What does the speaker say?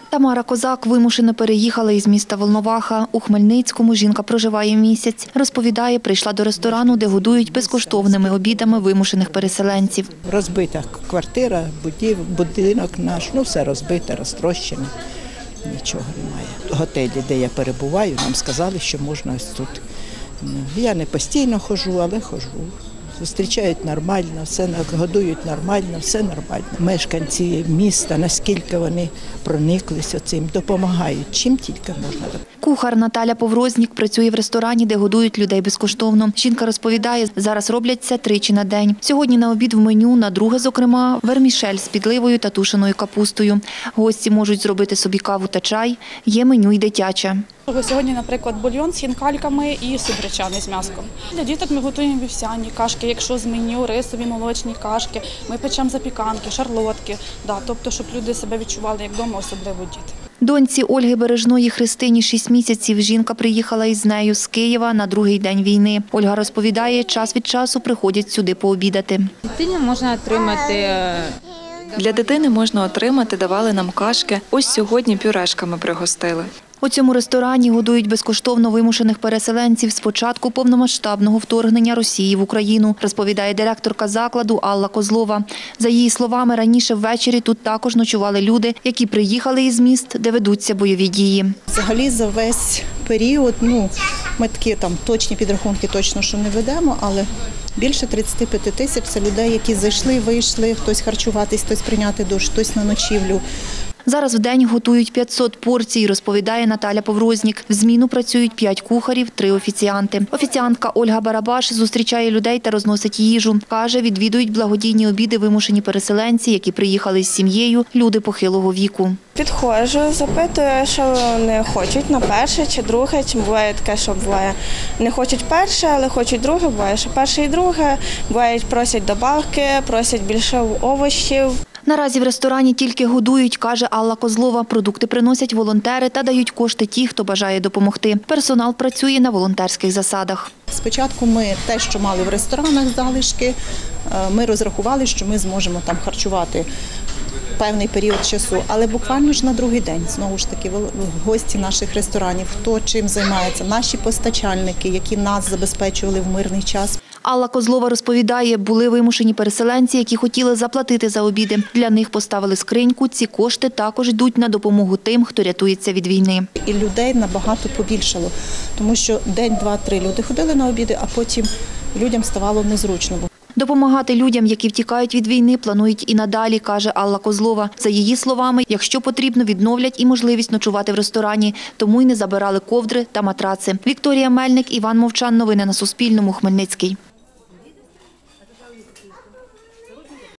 Тамара Козак вимушено переїхала із міста Волноваха. У Хмельницькому жінка проживає місяць. Розповідає, прийшла до ресторану, де годують безкоштовними обідами вимушених переселенців. Розбита квартира, будинок наш, все розбите, розтрощене, нічого немає. В готелі, де я перебуваю, нам сказали, що можна ось тут. Я не постійно ходжу, але ходжу. Зустрічають нормально, все годують нормально, все нормально. Мешканці міста, наскільки вони прониклися цим, допомагають, чим тільки можна. Кухар Наталя Поврознік працює в ресторані, де годують людей безкоштовно. Жінка розповідає, зараз роблять це тричі на день. Сьогодні на обід в меню, на друге, зокрема, вермішель з підливою та тушеною капустою. Гості можуть зробити собі каву та чай. Є меню й дитяче. Сьогодні, наприклад, бульйон з хінкальками і суп гречаний з м'яском. Для діток ми готуємо вівсяні кашки, якщо з меню, рисові, молочні кашки. Ми печемо запіканки, шарлотки, тобто, щоб люди себе відчували як вдома, особливо діти. Доньці Ольги Бережної Христині 6 місяців. Жінка приїхала із нею з Києва на другий день війни. Ольга розповідає, час від часу приходять сюди пообідати. Для дитини можна отримати, давали нам кашки. Ось сьогодні пюрешками пригостили. У цьому ресторані годують безкоштовно вимушених переселенців з початку повномасштабного вторгнення Росії в Україну, розповідає директорка закладу Алла Козлова. За її словами, раніше ввечері тут також ночували люди, які приїхали із міст, де ведуться бойові дії. Взагалі за весь період, ми такі точні підрахунки точно що не ведемо, але більше 35 тисяч – це людей, які зайшли, вийшли, хтось харчуватись, хтось прийняти душ, хтось на ночівлю. Зараз в день готують 500 порцій, розповідає Наталя Поврознік. В зміну працюють 5 кухарів, 3 офіціанти. Офіціантка Ольга Барабаш зустрічає людей та розносить їжу. Каже, відвідують благодійні обіди вимушені переселенці, які приїхали з сім'єю, люди похилого віку. Підходжу, запитую, що вони хочуть на перше чи друге, чи буває таке, що буває не хочуть перше, але хочуть друге, буває, що перше і друге. Бувають, просять добавки, просять більше овочів. Наразі в ресторані тільки годують, каже Алла Козлова. Продукти приносять волонтери та дають кошти ті, хто бажає допомогти. Персонал працює на волонтерських засадах. Спочатку ми те, що мали в ресторанах залишки, ми розрахували, що ми зможемо там харчувати певний період часу, але буквально ж на другий день, знову ж таки, гості наших ресторанів, хто чим займається, наші постачальники, які нас забезпечували в мирний час. Алла Козлова розповідає, були вимушені переселенці, які хотіли заплатити за обіди. Для них поставили скриньку, ці кошти також йдуть на допомогу тим, хто рятується від війни. І людей набагато побільшало, тому що день, два, три люди ходили на обіди, а потім людям ставало незручно. Допомагати людям, які втікають від війни, планують і надалі, каже Алла Козлова. За її словами, якщо потрібно, відновлять і можливість ночувати в ресторані, тому й не забирали ковдри та матраци. Вікторія Мельник, Іван Мовчан. Новини на Суспільному. Хмельницький.